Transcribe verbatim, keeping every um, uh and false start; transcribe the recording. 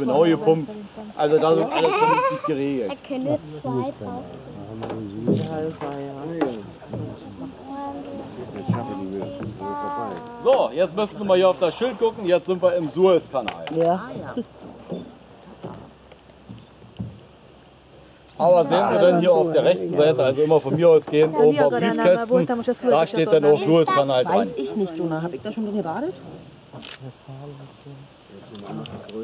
genau gepumpt. Also da ist alles vernünftig geregelt. Ich kenne zwei drauf. So, jetzt müssen wir mal hier auf das Schild gucken. Jetzt sind wir im Suezkanal. Ja. Aber sehen Sie denn hier auf der rechten Seite, also immer von mir aus gehen, oben auf Briefkästen, da steht dann auch Suezkanal dran. Weiß ich nicht, Jonah. Hab ich da schon drin gebadet?